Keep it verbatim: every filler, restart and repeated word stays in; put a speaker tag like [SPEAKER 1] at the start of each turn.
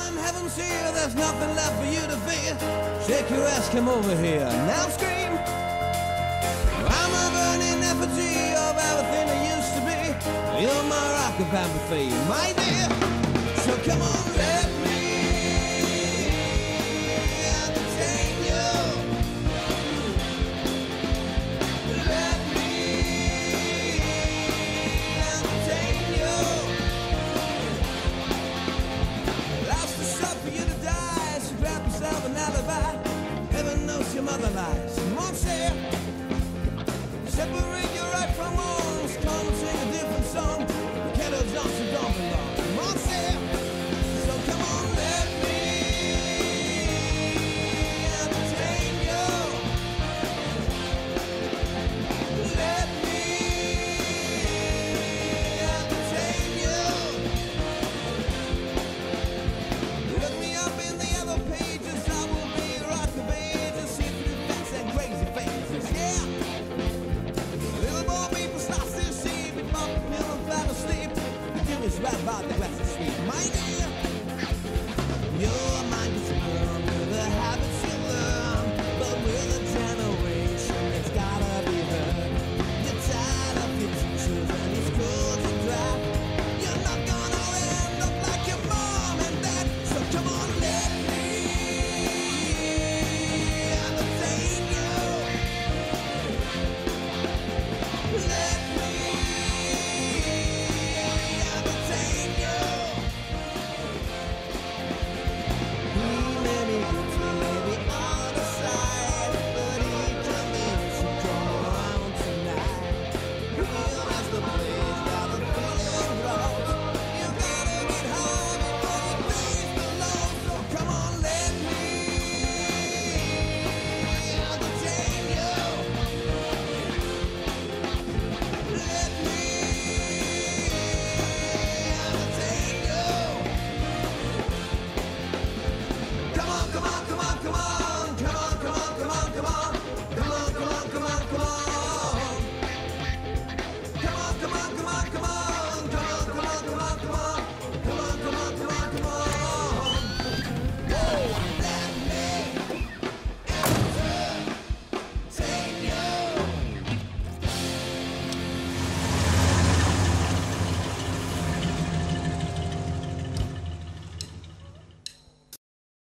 [SPEAKER 1] in heaven's here, there's nothing left for you to fear. Shake your ass, come over here, now scream. I'm a burning effigy of everything I used to be. You're my rock of empathy, my dear. So come on, let me entertain you. Let me entertain you. Life's too short for you to die, so grab yourself an alibi. Heaven knows your mother lies.